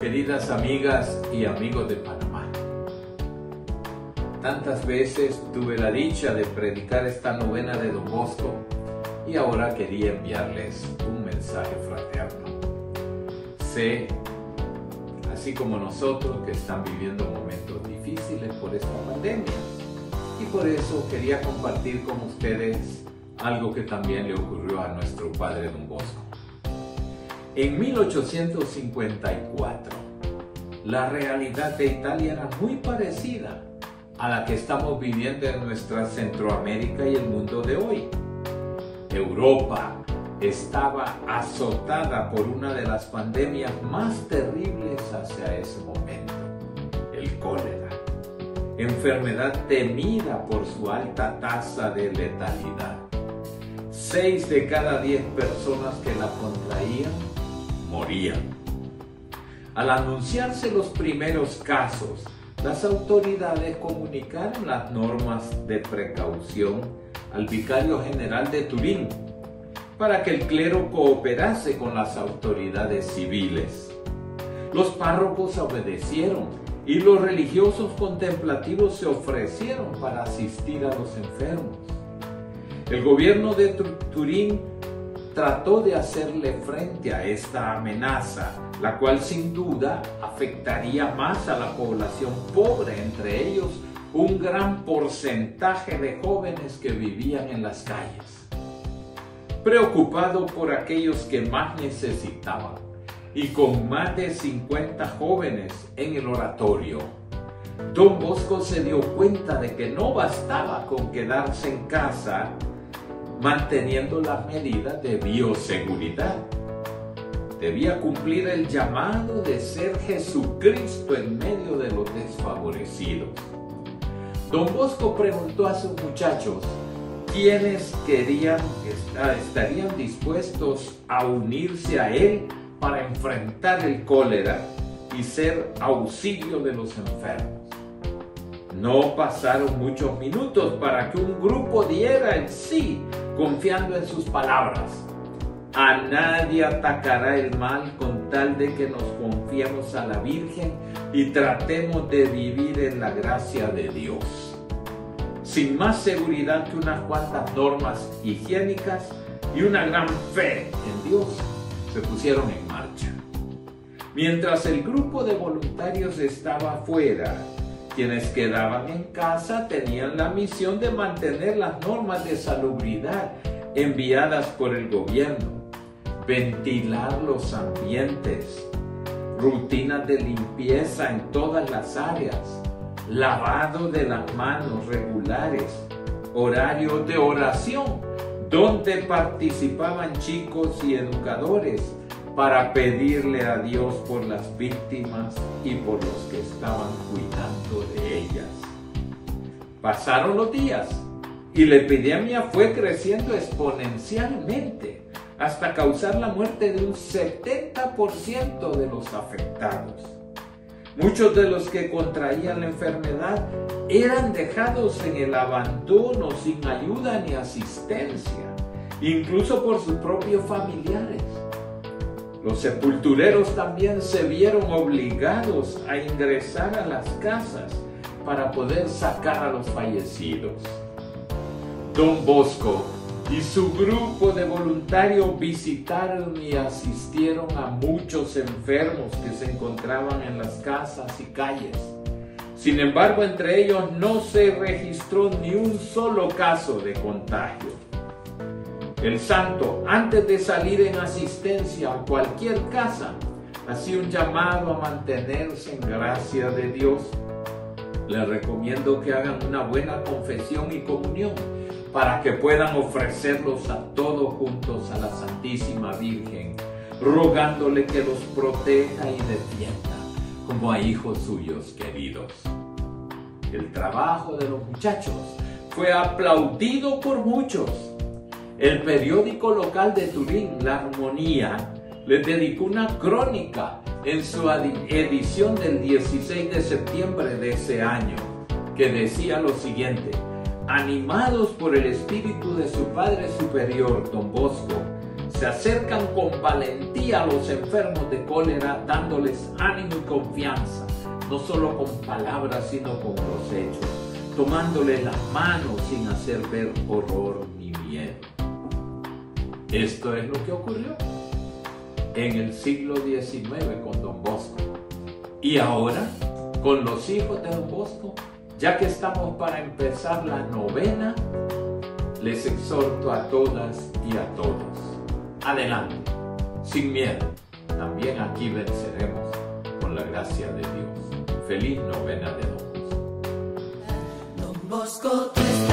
Queridas amigas y amigos de Panamá, tantas veces tuve la dicha de predicar esta novena de Don Bosco y ahora quería enviarles un mensaje fraterno. Sé, así como nosotros, que están viviendo momentos difíciles por esta pandemia y por eso quería compartir con ustedes algo que también le ocurrió a nuestro padre Don Bosco. En 1854, la realidad de Italia era muy parecida a la que estamos viviendo en nuestra Centroamérica y el mundo de hoy. Europa estaba azotada por una de las pandemias más terribles hacia ese momento, el cólera, enfermedad temida por su alta tasa de letalidad. 6 de cada 10 personas que la contraían morían. Al anunciarse los primeros casos, las autoridades comunicaron las normas de precaución al vicario general de Turín para que el clero cooperase con las autoridades civiles. Los párrocos obedecieron y los religiosos contemplativos se ofrecieron para asistir a los enfermos. El gobierno de Turín trató de hacerle frente a esta amenaza, la cual sin duda afectaría más a la población pobre, entre ellos un gran porcentaje de jóvenes que vivían en las calles. Preocupado por aquellos que más necesitaban y con más de 50 jóvenes en el oratorio, Don Bosco se dio cuenta de que no bastaba con quedarse en casa manteniendo las medidas de bioseguridad. Debía cumplir el llamado de ser Jesucristo en medio de los desfavorecidos. Don Bosco preguntó a sus muchachos quiénes estarían dispuestos a unirse a él para enfrentar el cólera y ser auxilio de los enfermos. No pasaron muchos minutos para que un grupo diera el sí, confiando en sus palabras. A nadie atacará el mal con tal de que nos confiemos a la Virgen y tratemos de vivir en la gracia de Dios. Sin más seguridad que unas cuantas normas higiénicas y una gran fe en Dios, se pusieron en marcha. Mientras el grupo de voluntarios estaba afuera, quienes quedaban en casa tenían la misión de mantener las normas de salubridad enviadas por el gobierno, ventilar los ambientes, rutinas de limpieza en todas las áreas, lavado de las manos regulares, horarios de oración, donde participaban chicos y educadores para pedirle a Dios por las víctimas y por los que estaban cuidando de ellas. Pasaron los días y la epidemia fue creciendo exponencialmente hasta causar la muerte de un 70% de los afectados. Muchos de los que contraían la enfermedad eran dejados en el abandono sin ayuda ni asistencia, incluso por sus propios familiares. Los sepultureros también se vieron obligados a ingresar a las casas para poder sacar a los fallecidos. Don Bosco y su grupo de voluntarios visitaron y asistieron a muchos enfermos que se encontraban en las casas y calles. Sin embargo, entre ellos no se registró ni un solo caso de contagio. El santo, antes de salir en asistencia a cualquier casa, hacía un llamado a mantenerse en gracia de Dios. Les recomiendo que hagan una buena confesión y comunión para que puedan ofrecerlos a todos juntos a la Santísima Virgen, rogándole que los proteja y defienda como a hijos suyos queridos. El trabajo de los muchachos fue aplaudido por muchos. El periódico local de Turín, La Armonía, les dedicó una crónica en su edición del 16 de septiembre de ese año, que decía lo siguiente: animados por el espíritu de su Padre Superior, Don Bosco, se acercan con valentía a los enfermos de cólera dándoles ánimo y confianza, no solo con palabras sino con los hechos, tomándoles las manos sin hacer ver horror ni miedo. Esto es lo que ocurrió en el siglo XIX con Don Bosco. Y ahora, con los hijos de Don Bosco, ya que estamos para empezar la novena, les exhorto a todas y a todos. Adelante, sin miedo. También aquí venceremos con la gracia de Dios. Feliz novena de Don Bosco. Don Bosco,